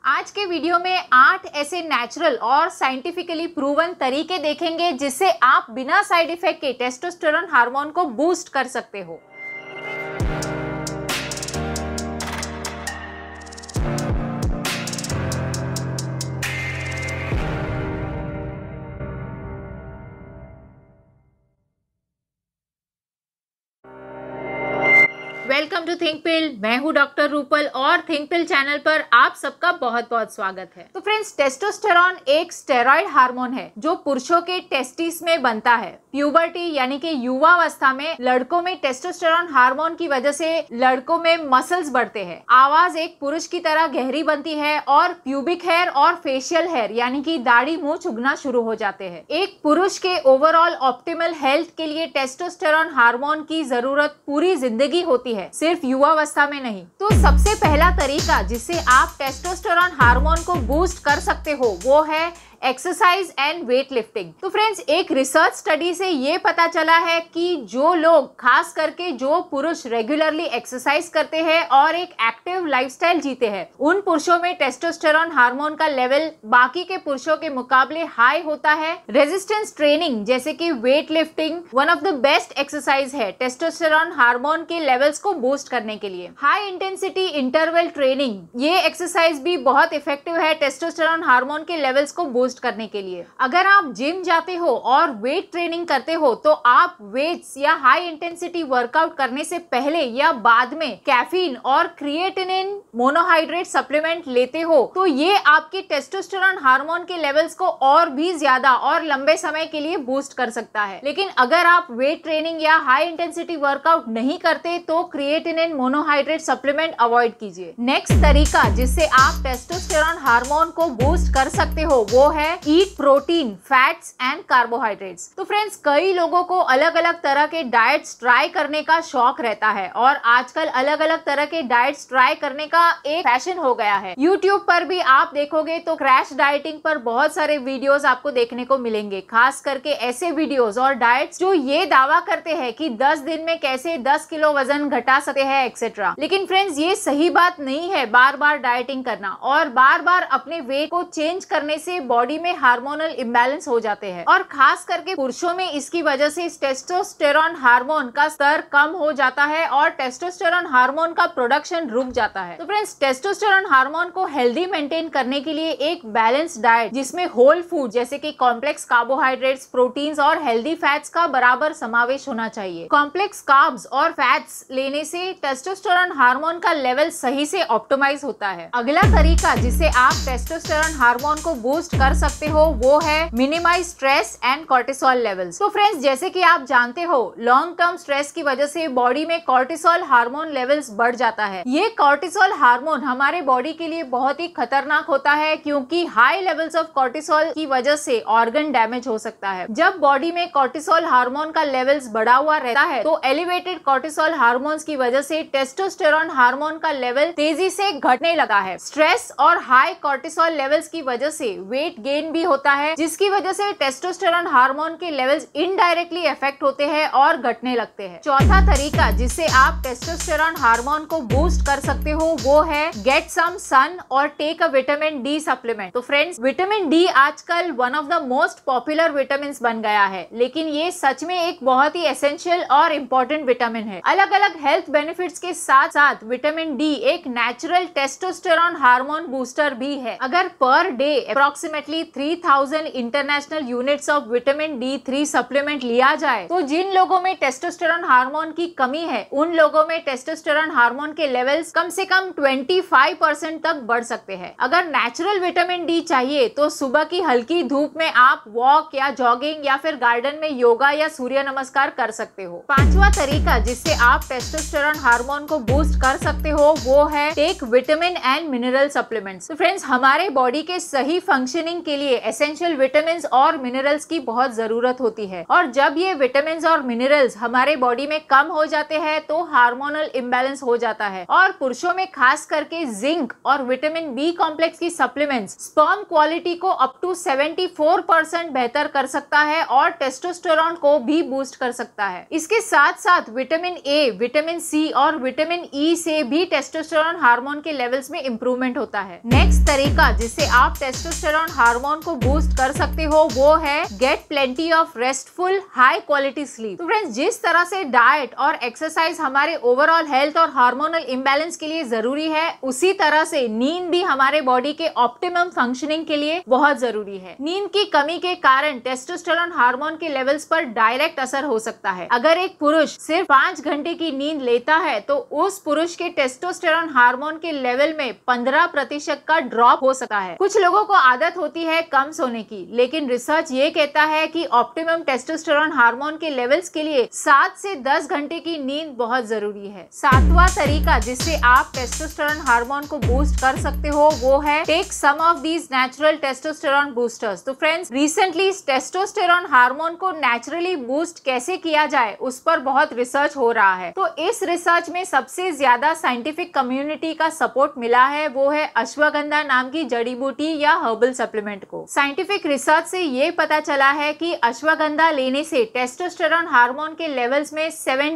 आज के वीडियो में 8 ऐसे नेचुरल और साइंटिफिकली प्रूवन तरीके देखेंगे जिससे आप बिना साइड इफेक्ट के टेस्टोस्टेरोन हार्मोन को बूस्ट कर सकते हो। Welcome to think pill. मैं हूं डॉक्टर रूपल और थिंक पिल चैनल पर आप सबका बहुत बहुत स्वागत है। तो फ्रेंड्स, टेस्टोस्टेरोन एक स्टेरॉइड हार्मोन है जो पुरुषों के टेस्टिस में बनता है। प्यूबर्टी यानी कि युवावस्था में लड़कों में टेस्टोस्टेरोन हार्मोन की वजह से लड़कों में मसल्स बढ़ते हैं, आवाज एक पुरुष की तरह गहरी बनती है और प्यूबिक हेयर और फेशियल हेयर यानी कि दाढ़ी मुंह चुगना शुरू हो जाते हैं। एक पुरुष के ओवरऑल ऑप्टिमल हेल्थ के लिए टेस्टोस्टेरोन हार्मोन की जरूरत पूरी जिंदगी होती है, सिर्फ युवावस्था में नहीं। तो सबसे पहला तरीका जिससे आप टेस्टोस्टेरोन हार्मोन को बूस्ट कर सकते हो वो है एक्सरसाइज एंड वेट लिफ्टिंग। तो फ्रेंड्स, एक रिसर्च स्टडी से ये पता चला है कि जो लोग, खास करके जो पुरुष रेगुलरली एक्सरसाइज करते हैं और एक एक्टिव लाइफस्टाइल जीते हैं, उन पुरुषों में टेस्टोस्टेरोन हार्मोन का लेवल बाकी के पुरुषों के मुकाबले हाई होता है। रेजिस्टेंस ट्रेनिंग जैसे कि weight lifting one of the best exercise है टेस्टोस्टेरोन हार्मोन के लेवल्स को बूस्ट करने के लिए। हाई इंटेंसिटी इंटरवल ट्रेनिंग, ये एक्सरसाइज भी बहुत इफेक्टिव है टेस्टोस्टेरोन हार्मोन के लेवल्स को बूस्ट करने के लिए। अगर आप जिम जाते हो और वेट ट्रेनिंग करते हो तो आप वेट्स या हाई इंटेंसिटी वर्कआउट करने से पहले या बाद में कैफीन और क्रिएटिनिन मोनोहाइड्रेट सप्लीमेंट लेते हो तो ये आपके टेस्टोस्टेरोन हार्मोन के लेवल्स को और भी ज्यादा और लंबे समय के लिए बूस्ट कर सकता है। लेकिन अगर आप वेट ट्रेनिंग या हाई इंटेंसिटी वर्कआउट नहीं करते तो क्रिएटिनिन मोनोहाइड्रेट सप्लीमेंट अवॉइड कीजिए। नेक्स्ट तरीका जिससे आप टेस्टोस्टेरोन हार्मोन को बूस्ट कर सकते हो वो है eat protein, fats and carbohydrates. तो फ्रेंड्स, कई लोगों को अलग अलग तरह के डाइट्स ट्राई करने का शौक रहता है और आजकल अलग अलग तरह के डाइट्स ट्राई करने का एक फैशन हो गया है। यूट्यूब पर भी आप देखोगे तो क्रैश डाइटिंग पर बहुत सारे वीडियोस आपको देखने को मिलेंगे, खास करके ऐसे वीडियोस और डाइट्स जो ये दावा करते हैं कि 10 दिन में कैसे 10 किलो वजन घटा सकते हैं एक्सेट्रा। लेकिन फ्रेंड्स, ये सही बात नहीं है बार बार डाइटिंग करना और बार बार अपने वेट को चेंज करने से बॉडी में हार्मोनल इम्बैलेंस हो जाते हैं और खास करके पुरुषों में इसकी वजह से टेस्टोस्टेरोन हार्मोन का स्तर कम हो जाता है और टेस्टोस्टेरोन हार्मोन का प्रोडक्शन रुक जाता है। तो फ्रेंड्स, टेस्टोस्टेरोन हार्मोन को हेल्दी मेंटेन करने के लिए एक बैलेंस डाइट जिसमें होल फूड जैसे कि कॉम्प्लेक्स कार्बोहाइड्रेट्स, प्रोटीन्स और हेल्दी फैट्स का बराबर समावेश होना चाहिए। कॉम्प्लेक्स कार्ब्स और फैट्स लेने से टेस्टोस्टेरोन हार्मोन का लेवल सही से ऑप्टिमाइज होता है। अगला तरीका जिससे आप टेस्टोस्टेरोन हार्मोन को बूस्ट कर सकते हो वो है minimize stress and cortisol levels. तो फ्रेंड्स, जैसे कि आप जानते हो, लॉन्ग टर्म स्ट्रेस की वजह से बॉडी में कॉर्टिसोल हार्मोन लेवल्स बढ़ जाता है। ये कॉर्टिसोल हार्मोन हमारे बॉडी के लिए बहुत ही खतरनाक होता है क्योंकि हाई लेवल्स ऑफ कॉर्टिसोल की वजह से ऑर्गन डैमेज हो सकता है। जब बॉडी में कॉर्टिसोल हार्मोन का लेवल्स बढ़ा हुआ रहता है तो एलिवेटेड कॉर्टिसोल हार्मोन्स की वजह से टेस्टोस्टेरोन हार्मोन का लेवल तेजी से घटने लगा है। स्ट्रेस और हाई कॉर्टिसोल लेवल्स की वजह से वेट गेन भी होता है जिसकी वजह से टेस्टोस्टेरोन हार्मोन के लेवल्स इनडायरेक्टली इफेक्ट होते हैं और घटने लगते हैं। चौथा तरीका जिससे आप टेस्टोस्टेरोन हार्मोन को बूस्ट कर सकते हो वो है गेट सम सन और take a vitamin D supplement. तो फ्रेंड्स, विटामिन डी आजकल one of the most popular vitamin बन गया है, लेकिन ये सच में एक बहुत ही एसेंशियल और इम्पोर्टेंट विटामिन है। अलग अलग हेल्थ बेनिफिट्स के साथ साथ विटामिन डी एक नेचुरल टेस्टोस्टेरोन हार्मोन बूस्टर भी है। अगर per day approximately 3000 international units of vitamin D3 supplement लिया जाए तो जिन लोगों में टेस्टोस्टेरोन हार्मोन की कमी है उन लोगों में टेस्टोस्टेरोन हार्मोन के लेवल्स कम से कम 25% तक बढ़ सकते हैं। अगर नेचुरल विटामिन डी चाहिए तो सुबह की हल्की धूप में आप वॉक या जॉगिंग या फिर गार्डन में योगा या सूर्य नमस्कार कर सकते हो। पांचवा तरीका जिससे आप टेस्टोस्टेरोन हार्मोन को बूस्ट कर सकते हो वो है take vitamin and mineral supplements. तो फ्रेंड्स, हमारे बॉडी के सही फंक्शनिंग के लिए एसेंशियल विटामिन और मिनरल्स की बहुत जरूरत होती है, और जब ये विटामिन और मिनरल्स हमारे बॉडी में कम हो जाते हैं तो हार्मोनल इम्बैलेंस हो जाता है। और पुरुषों में खास करके जिंक और विटामिन बी कॉम्प्लेक्स की सप्लीमेंट्स स्पर्म क्वालिटी को अप टू 74% बेहतर कर सकता है और टेस्टोस्टेरोन को भी बूस्ट कर सकता है। इसके साथ साथ विटामिन ए, विटामिन सी और विटामिन ई से भी टेस्टोस्टेरोन हार्मोन के लेवल्स में इंप्रूवमेंट होता है। नेक्स्ट तरीका जिससे आप टेस्टोस्टेरोन हार्मोन को बूस्ट कर सकते हो वो है get plenty of restful high quality sleep. तो फ्रेंड्स, जिस तरह से डाइट और एक्सरसाइज हमारे ओवरऑल हेल्थ और हार्मोनल इम्बैलेंस के लिए जरूरी है, उसी तरह से नींद भी हमारे बॉडी के ऑप्टिमम फंक्शनिंग के लिए बहुत जरूरी है। नींद की कमी के कारण टेस्टोस्टेरोन हार्मोन के लेवल्स पर डायरेक्ट असर हो सकता है। अगर एक पुरुष सिर्फ 5 घंटे की नींद लेता है तो उस पुरुष के टेस्टोस्टेरोन हार्मोन के लेवल में 15% का ड्रॉप हो सकता है। कुछ लोगों को आदत होती है कम सोने की, लेकिन रिसर्च ये कहता है कि ऑप्टिमम टेस्टोस्टेरोन हार्मोन के लेवल्स के लिए 7 से 10 घंटे की नींद बहुत जरूरी है। 7वां तरीका जिससे आप टेस्टोस्टेरोन हार्मोन को बूस्ट कर सकते हो वो है take some of these natural testosterone boosters. तो फ्रेंड्स, रिसेंटली टेस्टोस्टेरोन हार्मोन को नेचुरली बूस्ट कैसे किया जाए उस पर बहुत रिसर्च हो रहा है। तो इस रिसर्च में सबसे ज्यादा साइंटिफिक कम्युनिटी का सपोर्ट मिला है वो है अश्वगंधा नाम की जड़ी बूटी या हर्बल सप्लीमेंट को। साइंटिफिक रिसर्च से ये पता चला है कि अश्वगंधा लेने से टेस्टोस्टेरोन हार्मोन के लेवल्स में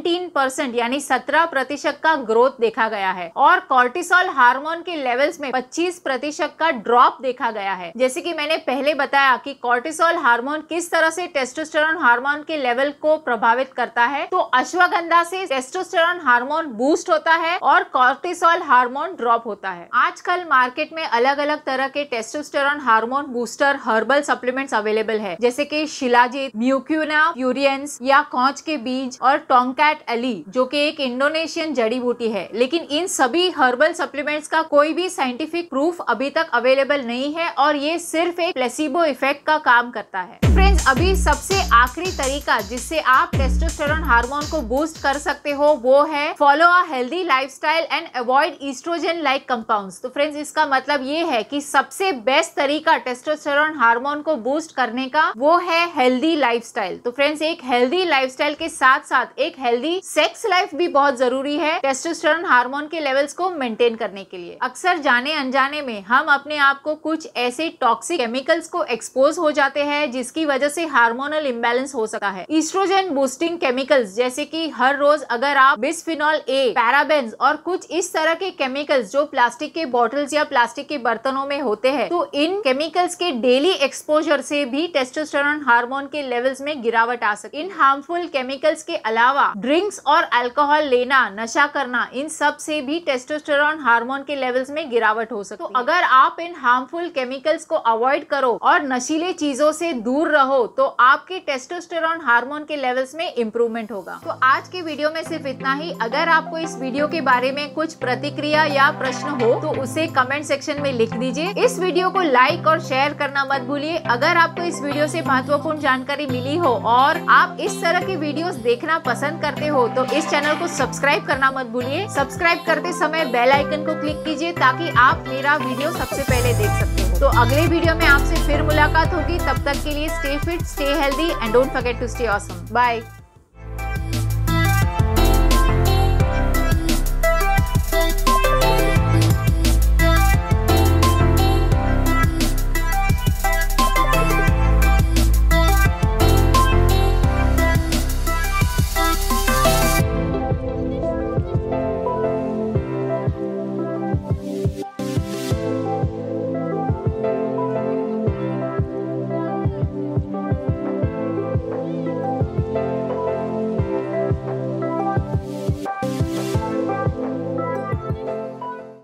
17% यानी 17% का ग्रोथ देखा गया है और कॉर्टिसोल हार्मोन के लेवल्स में 25% का ड्रॉप देखा गया है। जैसे कि मैंने पहले बताया कि कॉर्टिसोल हार्मोन किस तरह से टेस्टोस्टेरोन हार्मोन के लेवल को प्रभावित करता है, तो अश्वगंधा से टेस्टोस्टेरोन हार्मोन बूस्ट होता है और कॉर्टिसोल हार्मोन ड्रॉप होता है। आजकल मार्केट में अलग अलग तरह के testosterone hormone booster herbal supplements available है, जैसे कि शिलाजीत, म्यूक्यूना फ्यूरियंस या कौच के बीज और टोंगकैट अली जो कि एक इंडोनेशियन जड़ी बूटी है। लेकिन इन सभी हर्बल सप्लीमेंट्स का कोई भी साइंटिफिक प्रूफ अभी तक अवेलेबल नहीं है और ये सिर्फ एक प्लेसिबो इफेक्ट का काम करता है। फ्रेंड्स, अभी सबसे आखिरी तरीका जिससे आप टेस्टोस्टेरोन हार्मोन को बूस्ट कर सकते हो वो है follow a healthy lifestyle and avoid estrogen like compounds. तो फ्रेंड्स, इसका मतलब ये है कि सबसे बेस्ट तरीका टेस्टोस्टेरोन हार्मोन को बूस्ट करने का वो है हेल्दी लाइफस्टाइल। तो फ्रेंड्स, एक हेल्दी लाइफस्टाइल के साथ साथ एक हेल्दी सेक्स लाइफ भी बहुत जरूरी है टेस्टोस्टेरोन हार्मोन के लेवल्स को मेंटेन करने के लिए। अक्सर जाने अनजाने में हम अपने आप को कुछ ऐसे टॉक्सिक केमिकल्स को एक्सपोज हो जाते हैं जिसकी वजह से हार्मोनल इम्बैलेंस हो सकता है। ईस्ट्रोजन बूस्टिंग केमिकल्स जैसे कि हर रोज अगर आप बिस्फिनॉल ए, पैराबेन्स और कुछ इस तरह के केमिकल्स जो प्लास्टिक के बॉटल्स या प्लास्टिक के बर्तनों में होते हैं, तो इन केमिकल्स के डेली एक्सपोजर से भी टेस्टोस्टेरोन हार्मोन के लेवल्स में गिरावट आ सकती है। इन हार्मफुल केमिकल्स के अलावा ड्रिंक्स और अल्कोहल लेना, नशा करना, इन सब से भी टेस्टोस्टेरोन हार्मोन के लेवल्स में गिरावट हो सकती है। तो अगर आप इन हार्मफुल केमिकल्स को अवॉइड करो और नशीले चीजों से दूर रहो तो आपके टेस्टोस्टेरोन हार्मोन के लेवल्स में इंप्रूवमेंट होगा। तो आज के वीडियो में सिर्फ इतना ही। अगर आपको इस वीडियो के बारे में कुछ प्रतिक्रिया या प्रश्न हो तो उसे कमेंट सेक्शन में लिख दीजिए। इस वीडियो को लाइक और शेयर करना मत भूलिए। अगर आपको इस वीडियो से महत्वपूर्ण जानकारी मिली हो और आप इस तरह के वीडियोस देखना पसंद करते हो तो इस चैनल को सब्सक्राइब करना मत भूलिए। सब्सक्राइब करते समय बेल आइकन को क्लिक कीजिए ताकि आप मेरा वीडियो सबसे पहले देख सकते हो। तो अगले वीडियो में आपसे फिर मुलाकात होगी। तब तक के लिए stay fit, stay healthy and don't forget to stay awesome. Bye.